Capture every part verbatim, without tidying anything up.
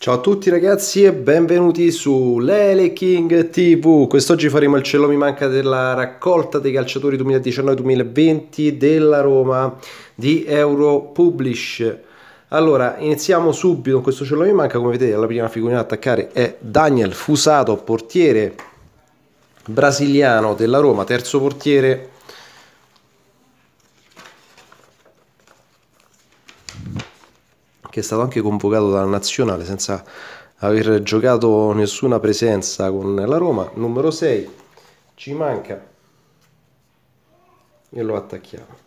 Ciao a tutti ragazzi e benvenuti su Lele King T V. Quest'oggi faremo il Cielo mi manca della raccolta dei calciatori duemiladiciannove duemilaventi della Roma di Europublish. Allora, iniziamo subito con questo Cielo mi manca. Come vedete, la prima figurina da attaccare è Daniel Fusato, portiere brasiliano della Roma, terzo portiere. Che è stato anche convocato dalla nazionale senza aver giocato nessuna presenza con la Roma. Numero sei ci manca e lo attacchiamo,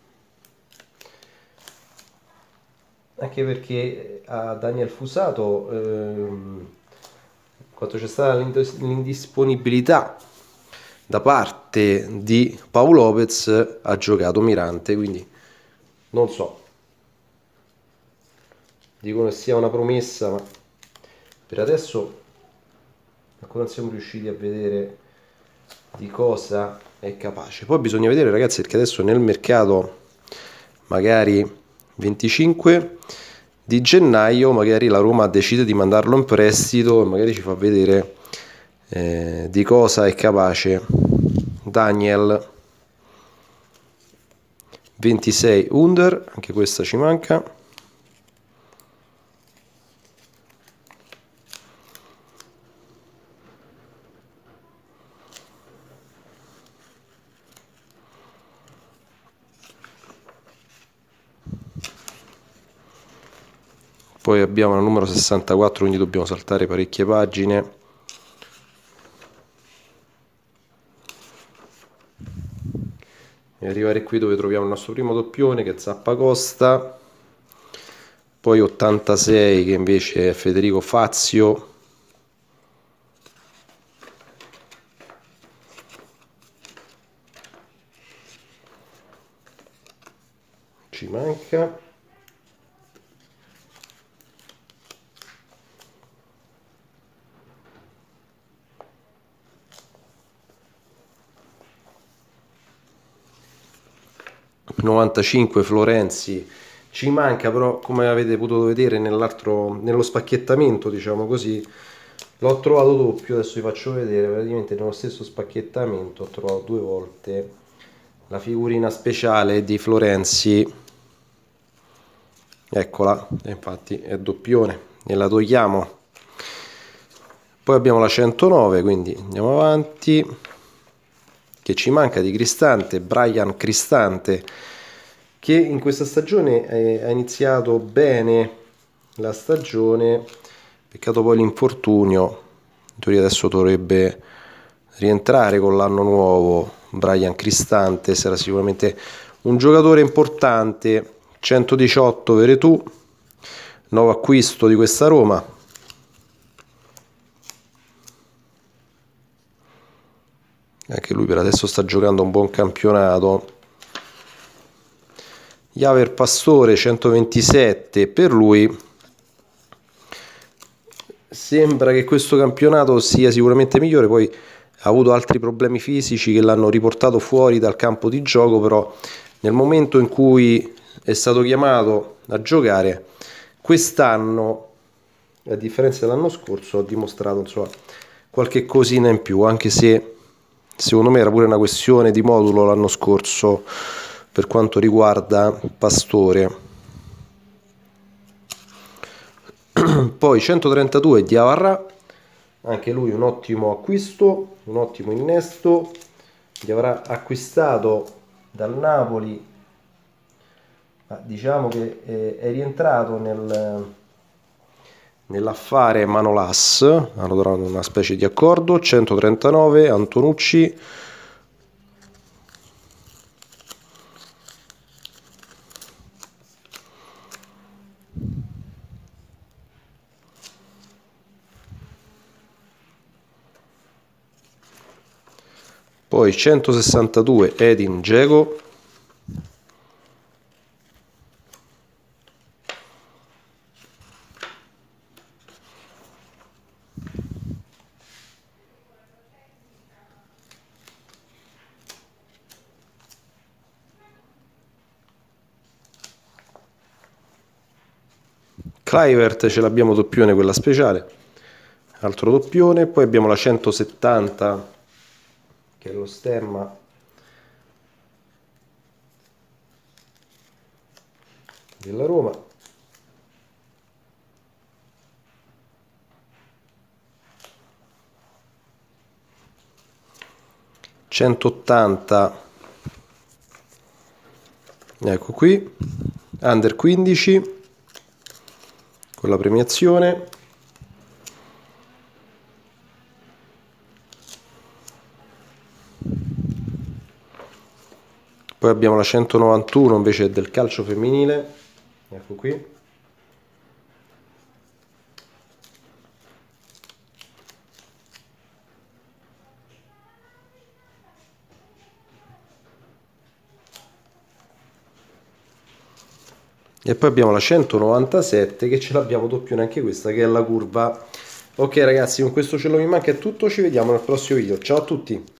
anche perché a Daniel Fusato ehm, quando c'è stata l'indisponibilità da parte di Paolo Lopez ha giocato Mirante, quindi non so, dicono che sia una promessa, ma per adesso ancora non siamo riusciti a vedere di cosa è capace. Poi bisogna vedere ragazzi, perché adesso nel mercato magari venticinque di gennaio magari la Roma decide di mandarlo in prestito e magari ci fa vedere eh, di cosa è capace Daniel. Ventisei under, anche questa ci manca. Poi abbiamo la numero sessantaquattro, quindi dobbiamo saltare parecchie pagine. E arrivare qui dove troviamo il nostro primo doppione, che è Zappacosta. Poi ottantasei, che invece è Federico Fazio. Ci manca. novantacinque Florenzi ci manca, però come avete potuto vedere nell'altro, nello spacchettamento, diciamo così, l'ho trovato doppio. Adesso vi faccio vedere, praticamente nello stesso spacchettamento ho trovato due volte la figurina speciale di Florenzi, eccola, infatti è doppione e la togliamo. Poi abbiamo la centonove, quindi andiamo avanti, che ci manca di Cristante, Brian Cristante, che in questa stagione ha iniziato bene la stagione, peccato poi l'infortunio. In teoria adesso dovrebbe rientrare con l'anno nuovo Brian Cristante, sarà sicuramente un giocatore importante. Centodiciotto Veretù, nuovo acquisto di questa Roma. Anche lui per adesso sta giocando un buon campionato. Javier Pastore centoventisette, per lui sembra che questo campionato sia sicuramente migliore. Poi ha avuto altri problemi fisici che l'hanno riportato fuori dal campo di gioco, però nel momento in cui è stato chiamato a giocare quest'anno, a differenza dell'anno scorso, ha dimostrato insomma qualche cosina in più, anche se secondo me era pure una questione di modulo l'anno scorso per quanto riguarda Pastore. Poi centotrentadue Diawara, anche lui un ottimo acquisto, un ottimo innesto. Diawara acquistato dal Napoli, ma diciamo che è rientrato nel, nell'affare Manolas, hanno trovato una specie di accordo. Centotrentanove Antonucci, poi centosessantadue Edin Dzeko, Clivert ce l'abbiamo doppione, quella speciale, altro doppione. Poi abbiamo la centosettanta che è lo stemma della Roma. centottanta, ecco qui, under quindici con la premiazione. Poi abbiamo la centonovantuno invece del calcio femminile, ecco qui. E poi abbiamo la centonovantasette che ce l'abbiamo doppione anche questa, che è la curva. Ok ragazzi, con questo ce lo mi manca è tutto, ci vediamo nel prossimo video, ciao a tutti!